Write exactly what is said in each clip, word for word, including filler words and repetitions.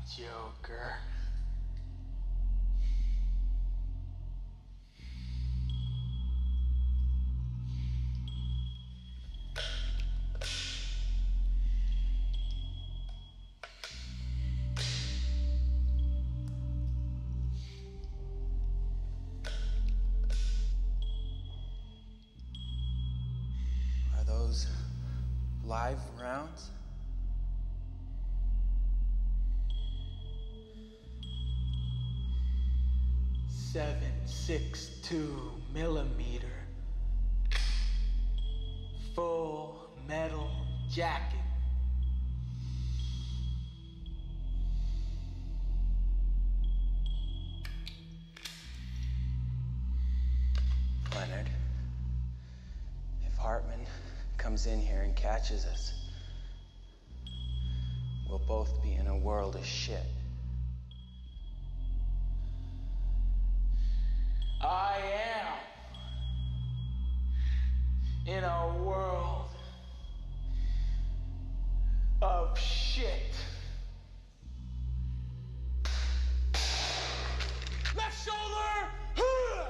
Joker. Are those live rounds? seven six two millimeter. Full metal jacket. Leonard, if Hartman comes in here and catches us, we'll both be in a world of shit. I am in a world of shit. Left shoulder, huh!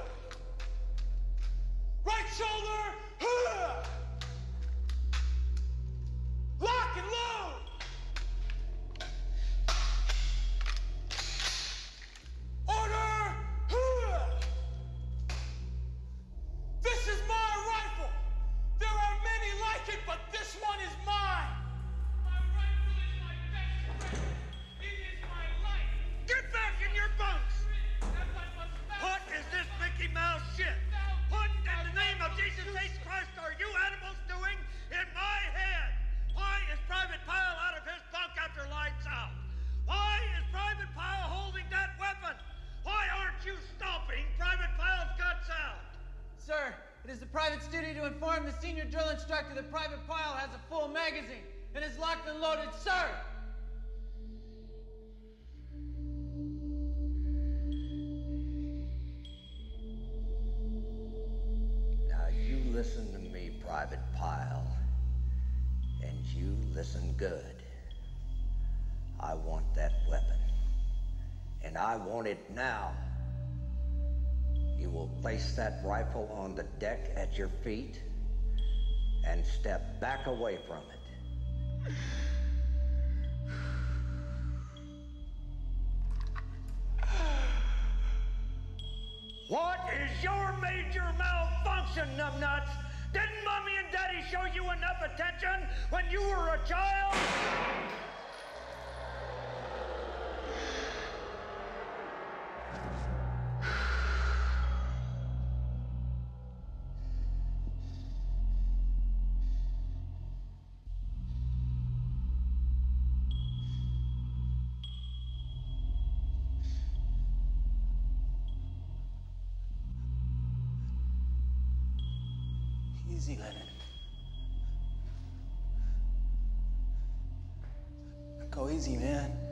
Right shoulder, huh! Lock and load. Order, huh! This is my rifle. There are many like it, but this one is mine. My rifle is my best friend. It is my life. Get back in your bunks! What is this Mickey Mouse shit? What in the name of Jesus H. Christ are you animals doing in my head? Why is Private Pyle out of his bunk after lights out? Why is Private Pyle holding that weapon? Why aren't you stomping Private Pyle's guts out? Sir, it is the private's duty to inform the senior drill instructor that Private Pyle has a full magazine and is locked and loaded, sir! Now you listen to me, Private Pyle, and you listen good. I want that weapon, and I want it now. You will place that rifle on the deck at your feet and step back away from it. What is your major malfunction, numbnuts? Didn't Mommy and Daddy show you enough attention when you were a child? Easy, Leonard. Go easy, man.